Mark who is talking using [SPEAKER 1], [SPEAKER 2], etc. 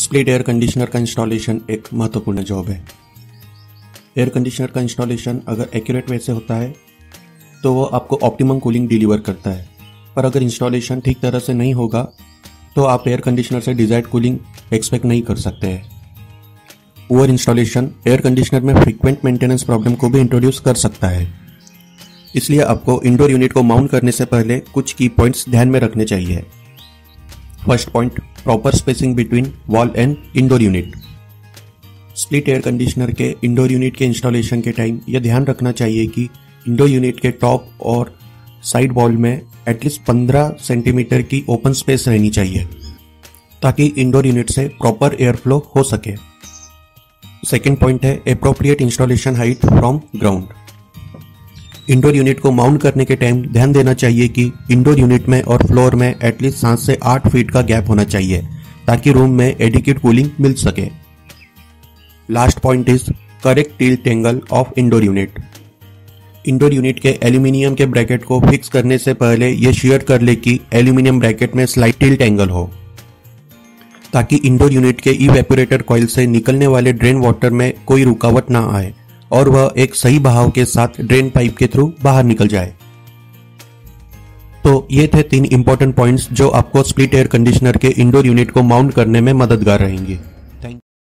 [SPEAKER 1] Split air conditioner का installation एक महत्वपूर्ण जॉब है। एयर कंडीशनर का इंस्टॉलेशन अगर एक्यूरेट वे से होता है तो वो आपको ऑप्टिमम कूलिंग डिलीवर करता है, पर अगर इंस्टॉलेशन ठीक तरह से नहीं होगा तो आप एयर कंडीशनर से डिजायर्ड कूलिंग एक्सपेक्ट नहीं कर सकते हैं। पुअर इंस्टॉलेशन एयर कंडीशनर में फ्रीक्वेंट मेंटेनेंस प्रॉब्लम को भी इंट्रोड्यूस कर सकता है। इसलिए आपको इंडोर यूनिट को माउंट करने से पहले कुछ की पॉइंट्स ध्यान में रखने चाहिए। First point, proper spacing between wall and indoor unit. Split air conditioner के इंडोर यूनिट के इंस्टॉलेशन के टाइम यह ध्यान रखना चाहिए कि इंडोर यूनिट के टॉप और साइड वॉल में एटलीस्ट 15 सेंटीमीटर की ओपन स्पेस रहनी चाहिए ताकि इंडोर यूनिट से प्रॉपर एयर फ्लो हो सके। सेकेंड पॉइंट है appropriate installation height from ground. Indoor unit को माउंट करने के टाइम ध्यान देना चाहिए कि इंडोर यूनिट में और फ्लोर में एटलीस्ट 7 से 8 फीट का गैप होना चाहिए ताकि रूम में एडिक्वेट कूलिंग मिल सके। Last point is correct tilt angle of indoor unit. Indoor unit के एल्यूमिनियम के ब्रैकेट को फिक्स करने से पहले यह श्योर कर ले कि एल्यूमिनियम ब्रैकेट में स्लाइट टिल्ट एंगल हो ताकि इंडोर यूनिट के इवेपोरेटर कॉइल से निकलने वाले ड्रेन वाटर में कोई रुकावट ना आए और वह एक सही बहाव के साथ ड्रेन पाइप के थ्रू बाहर निकल जाए। तो ये थे 3 इंपॉर्टेंट पॉइंट्स जो आपको स्प्लिट एयर कंडीशनर के इंडोर यूनिट को माउंट करने में मददगार रहेंगे।